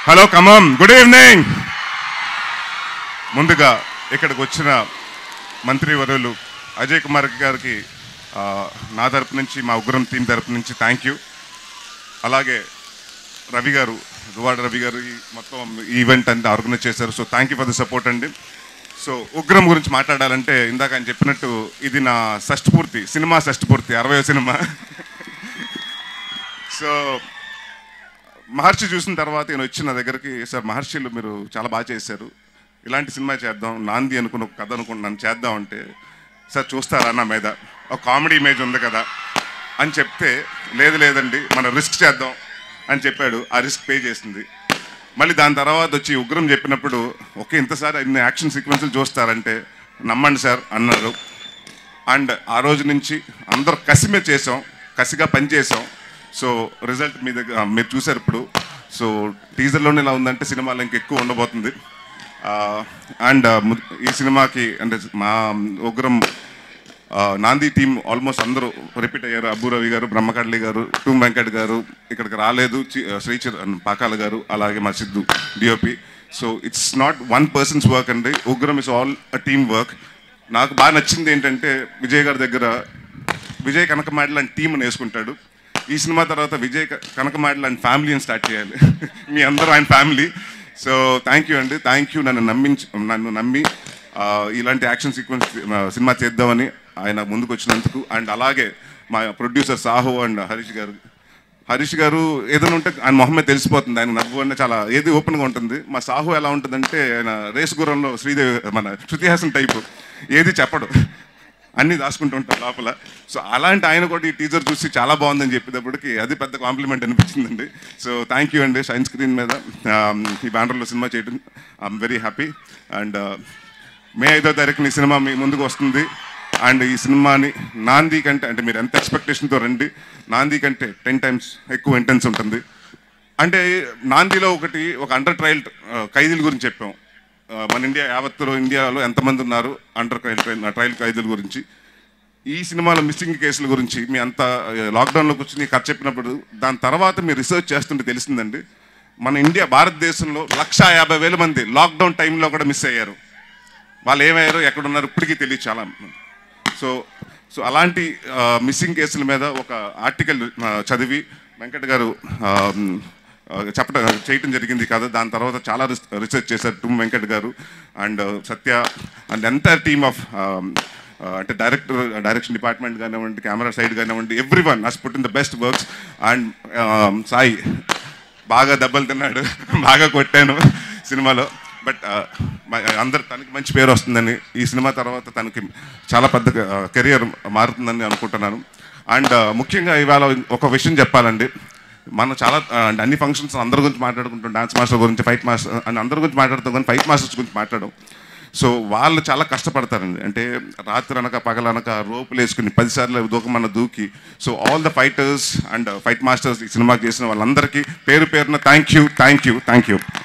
Hello కమమ్, good evening. ముందుగా ఇక్కడికి వచ్చిన మంత్రివర్యులు అజయ్ కుమార్ గారికి నా తరపు నుంచి, మా ఉగ్రం టీం తరపు నుంచి థ్యాంక్ యూ. అలాగే రవి గారు, దువాడ రవి గారు ఈ మొత్తం ఈవెంట్ అంతా ఆర్గనైజ్ చేశారు. So thank you for the support అండి. సో ఉగ్రం గురించి మాట్లాడాలంటే ఇందాక ఆయన చెప్పినట్టు ఇది నా షష్ఠపూర్తి సినిమా, షష్ఠపూర్తి 60వ సినిమా. సో మహర్షి చూసిన తర్వాత నేను వచ్చిన దగ్గరికి, సార్ మహర్షిలు మీరు చాలా బాగా చేశారు, ఇలాంటి సినిమా చేద్దాం, నాంది అనుకున్న ఒక కథ అనుకుంటున్నాను చేద్దాం అంటే, సార్ చూస్తారా నా మీద ఒక కామెడీ ఇమేజ్ ఉంది కదా అని చెప్తే, లేదండి మనం రిస్క్ చేద్దాం అని చెప్పాడు. ఆ రిస్క్ పే చేసింది. మళ్ళీ దాని తర్వాత వచ్చి ఉగ్రం చెప్పినప్పుడు, ఓకే ఇంతసారి ఇన్ని యాక్షన్ సీక్వెన్సులు చూస్తారంటే నమ్మండి సార్ అన్నారు. అండ్ ఆ రోజు నుంచి అందరూ కసి మీద చేసాం, కసిగా పనిచేసాం. సో రిజల్ట్ మీ దగ్గర మీరు చూసారు ఇప్పుడు. సో టీజర్లోనే ఇలా ఉందంటే సినిమాలో ఇంకెక్కువ ఉండబోతుంది. అండ్ ఈ సినిమాకి అంటే మా ఉగ్రం నాంది టీం ఆల్మోస్ట్ అందరూ రిపీట్ అయ్యారు. అబ్బు రవి గారు, బ్రహ్మకడ్లి గారు, టూమ్ వెంకట్ గారు ఇక్కడికి రాలేదు, శ్రీచర్ పాకాల గారు, అలాగే మా Siddhu DOP. So it's not one person's work అండి, Ugram is all a team work. నాకు బాగా నచ్చింది ఏంటంటే విజయ్ గారి దగ్గర విజయ్ కనకమాడి లాంటి టీంని వేసుకుంటాడు. ఈ సినిమా తర్వాత విజయ్ కనకమాడి లాంటి ఫ్యామిలీని స్టార్ట్ చేయాలి. మీ అందరూ ఆయన ఫ్యామిలీ. సో థ్యాంక్ యూ అండి, థ్యాంక్ యూ నన్ను నమ్మి ఇలాంటి యాక్షన్ సీక్వెన్స్ సినిమా చేద్దామని ఆయన ముందుకు వచ్చినందుకు. అండ్ అలాగే మా ప్రొడ్యూసర్ సాహు అండ్ హరీష్ గారు ఏదైనా ఉంటే ఆయన మొహమే తెలిసిపోతుంది. ఆయన నవ్వు అంటే చాలా ఏది ఓపెన్గా ఉంటుంది. మా సాహు ఎలా ఉంటుందంటే ఆయన రేసు గుర్రంలో శ్రీదేవి మన శృతి హాసన్ టైపు, ఏది చెప్పడు, అన్నీ దాచుకుంటూ ఉంటారు లోపల. సో అలాంటి ఆయన కూడా ఈ టీజర్ చూసి చాలా బాగుందని చెప్పేటప్పటికి అది పెద్ద కాంప్లిమెంట్ అనిపించిందండి. సో థ్యాంక్ యూ అండి. షైన్ స్క్రీన్ మీద ఈ బ్యానర్లో సినిమా చేయడం I'm very happy. And May 5వ తారీఖున ఈ సినిమా మీ ముందుకు వస్తుంది. అండ్ ఈ సినిమాని నాంది కంటే, అంటే మీరు ఎంత ఎక్స్పెక్టేషన్తో రండి, నాంది కంటే 10 times ఎక్కువ ఇంటెన్స్ ఉంటుంది. అంటే నాందిలో ఒక అండర్ ట్రయల్ ఖైదీల గురించి చెప్పాం. మన ఇండియాలో ఎంతమంది ఉన్నారు అండర్ ట్రయల్ ఖైదీల గురించి. ఈ సినిమాలో మిస్సింగ్ కేసుల గురించి మీ అంత లాక్డౌన్లోకి వచ్చి కథ చెప్పినప్పుడు దాని తర్వాత మీరు రీసెర్చ్ చేస్తుంటే తెలిసిందండి, మన భారతదేశంలో 150,000 మంది లాక్డౌన్ టైంలో కూడా మిస్ అయ్యారు. వాళ్ళు ఏమయ్యారు, ఎక్కడున్నారు ఇప్పటికీ తెలియదు చాలా. సో అలాంటి మిస్సింగ్ కేసుల మీద ఒక ఆర్టికల్ చదివి వెంకట్ గారు చేయటం జరిగింది కదా. దాని తర్వాత చాలా రీసెర్చ్ చేశారు టూమ్ వెంకట్ గారు and Satya and entire team of అంటే డైరెక్షన్ డిపార్ట్మెంట్ కానివ్వండి, కెమెరా సైడ్ కానివ్వండి, everyone has put in the best works. And Sai బాగా దెబ్బలు తిన్నాడు, బాగా కొట్టాను సినిమాలో. బట్ తనకి మంచి పేరు వస్తుందని, ఈ సినిమా తర్వాత తనకి చాలా పెద్ద కెరియర్ మారుతుందని అనుకుంటున్నాను. అండ్ ముఖ్యంగా ఇవాళ ఒక విషయం చెప్పాలండి, మనం చాలా అన్ని ఫంక్షన్స్ అందరి గురించి మాట్లాడుకుంటాం, డాన్స్ మాస్టర్ గురించి, ఫైట్ మాస్టర్ అని అందరి గురించి మాట్లాడుతాం, కానీ ఫైట్ మాస్టర్స్ గురించి మాట్లాడడం. సో వాళ్ళు చాలా కష్టపడతారండి. అంటే రాత్రి అనక పగలనక రోపులు వేసుకుని 10 సార్లు దూకమన్న దూకి. So all the fighters and fight masters ఈ సినిమాకి చేసిన వాళ్ళందరికీ పేరు పేరున థ్యాంక్ యూ.